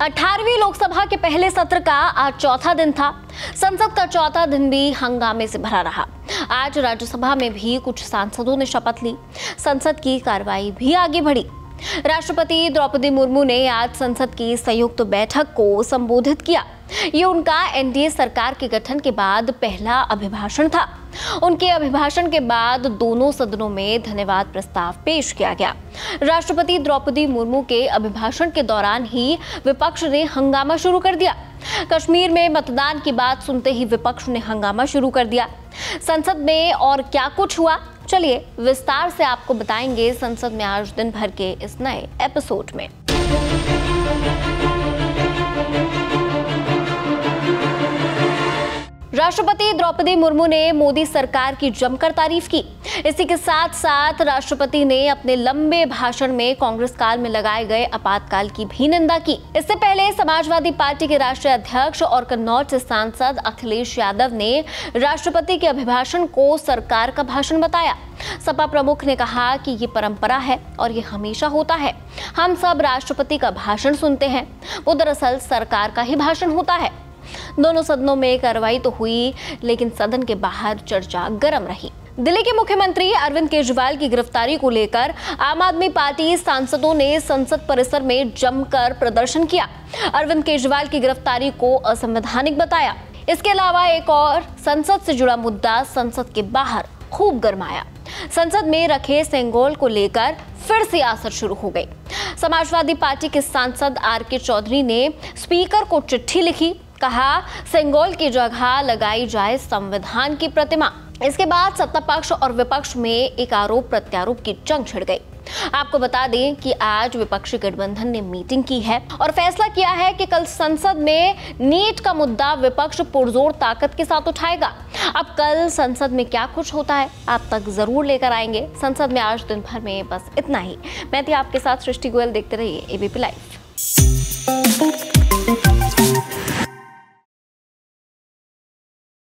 18वीं लोकसभा के पहले सत्र का आज चौथा दिन था। संसद का चौथा दिन भी हंगामे से भरा रहा। आज राज्यसभा में भी कुछ सांसदों ने शपथ ली। संसद की कार्रवाई भी आगे बढ़ी। राष्ट्रपति द्रौपदी मुर्मू ने आज संसद की संयुक्त बैठक को संबोधित किया। ये उनका एनडीए सरकार के गठन के बाद पहला अभिभाषण था। उनके अभिभाषण के बाद दोनों सदनों में धन्यवाद प्रस्ताव पेश किया गया। राष्ट्रपति द्रौपदी मुर्मू के अभिभाषण के दौरान ही विपक्ष ने हंगामा शुरू कर दिया। कश्मीर में मतदान की बात सुनते ही विपक्ष ने हंगामा शुरू कर दिया। संसद में और क्या कुछ हुआ, चलिए विस्तार से आपको बताएंगे संसद में आज दिन भर के इस नए एपिसोड में। राष्ट्रपति द्रौपदी मुर्मू ने मोदी सरकार की जमकर तारीफ की। इसी के साथ साथ राष्ट्रपति ने अपने लंबे भाषण में कांग्रेस काल में लगाए गए आपातकाल की भी निंदा की। इससे पहले समाजवादी पार्टी के राष्ट्रीय अध्यक्ष और कन्नौज से सांसद अखिलेश यादव ने राष्ट्रपति के अभिभाषण को सरकार का भाषण बताया। सपा प्रमुख ने कहा कि ये परंपरा है और ये हमेशा होता है। हम सब राष्ट्रपति का भाषण सुनते हैं, वो दरअसल सरकार का ही भाषण होता है। दोनों सदनों में कार्रवाई तो हुई, लेकिन सदन के बाहर चर्चा गर्म रही। दिल्ली के मुख्यमंत्री अरविंद केजरीवाल की गिरफ्तारी को लेकर आम आदमी पार्टी सांसदों ने संसद परिसर में जमकर प्रदर्शन किया। अरविंद केजरीवाल की गिरफ्तारी को असंवैधानिक बताया। इसके अलावा एक और संसद से जुड़ा मुद्दा संसद के बाहर खूब गरमाया। संसद में रखे सेंगोल को लेकर फिर सियासत शुरू हो गई। समाजवादी पार्टी के सांसद आर.के. चौधरी ने स्पीकर को चिट्ठी लिखी। कहा, सेंगोल की जगह लगाई जाए संविधान की प्रतिमा। इसके बाद सत्ता पक्ष और विपक्ष में एक आरोप प्रत्यारोप की जंग छिड़ गई। आपको बता दें कि आज विपक्षी गठबंधन ने मीटिंग की है और फैसला किया है कि कल संसद में नीट का मुद्दा विपक्ष पुरजोर ताकत के साथ उठाएगा। अब कल संसद में क्या कुछ होता है आप तक जरूर लेकर आएंगे। संसद में आज दिन भर में बस इतना ही। मैं थी आपके साथ सृष्टि गोयल। देखते रहिए एबीपी लाइव।